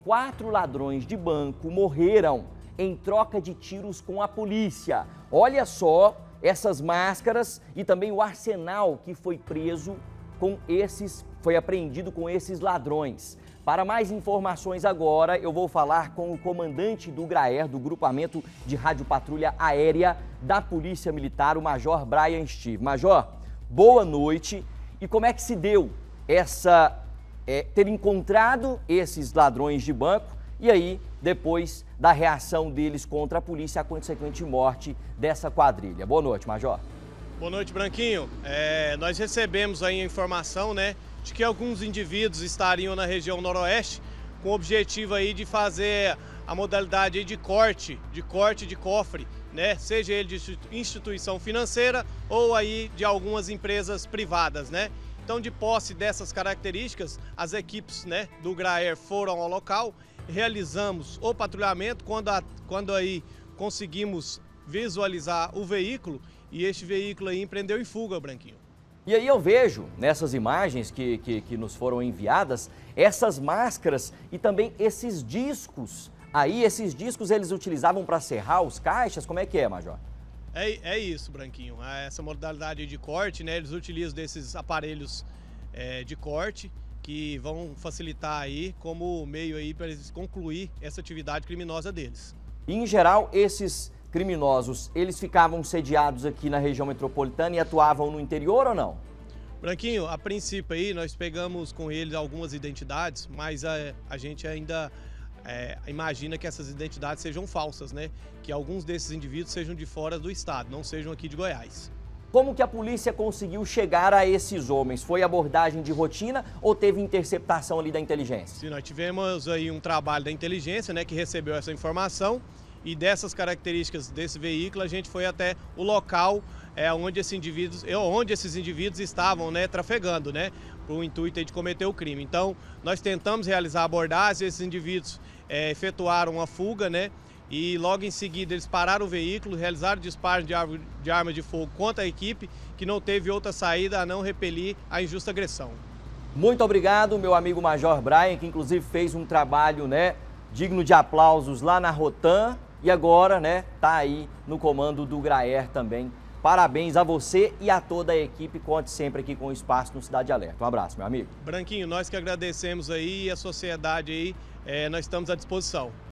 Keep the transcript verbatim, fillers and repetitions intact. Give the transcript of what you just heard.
Quatro ladrões de banco morreram em troca de tiros com a polícia. Olha só essas máscaras e também o arsenal que foi preso com esses, foi apreendido com esses ladrões. Para mais informações agora, eu vou falar com o comandante do GRAER, do Grupamento de Rádio Patrulha Aérea da Polícia Militar, o Major Brian Steve. Major, boa noite. E como é que se deu essa, é, ter encontrado esses ladrões de banco e aí, depois da reação deles contra a polícia, a consequente morte dessa quadrilha? Boa noite, Major. Boa noite, Branquinho. É, nós recebemos aí a informação, né, de que alguns indivíduos estariam na região noroeste com o objetivo aí de fazer a modalidade aí de corte, de corte de cofre, né, seja ele de instituição financeira ou aí de algumas empresas privadas, né. Então, de posse dessas características, as equipes, né, do GRAER foram ao local, realizamos o patrulhamento quando, a, quando aí conseguimos visualizar o veículo e este veículo aí empreendeu em fuga, Branquinho. E aí eu vejo nessas imagens que, que, que nos foram enviadas, essas máscaras e também esses discos. Aí esses discos eles utilizavam para serrar os caixas, como é que é, Major? É, é isso, Branquinho. Essa modalidade de corte, né, eles utilizam desses aparelhos é, de corte que vão facilitar aí como meio aí para eles concluir essa atividade criminosa deles. E, em geral, esses criminosos, eles ficavam sediados aqui na região metropolitana e atuavam no interior ou não? Branquinho, a princípio aí nós pegamos com eles algumas identidades, mas a, a gente ainda é, imagina que essas identidades sejam falsas, né? Que alguns desses indivíduos sejam de fora do estado, não sejam aqui de Goiás. Como que a polícia conseguiu chegar a esses homens? Foi abordagem de rotina ou teve interceptação ali da inteligência? Sim, nós tivemos aí um trabalho da inteligência, né, que recebeu essa informação. E dessas características desse veículo, a gente foi até o local é, onde, esse indivíduos, onde esses indivíduos estavam, né, trafegando, né, para o intuito de cometer o crime. Então, nós tentamos realizar a abordagem, esses indivíduos é, efetuaram uma fuga, né, e logo em seguida eles pararam o veículo, realizaram disparo de arma, de arma de fogo contra a equipe, que não teve outra saída a não repelir a injusta agressão. Muito obrigado, meu amigo Major Brian, que inclusive fez um trabalho, né, digno de aplausos lá na Rotan. E agora, né, tá aí no comando do GRAER também. Parabéns a você e a toda a equipe. Conte sempre aqui com o Espaço no Cidade Alerta. Um abraço, meu amigo. Branquinho, nós que agradecemos aí, a sociedade aí, é, nós estamos à disposição.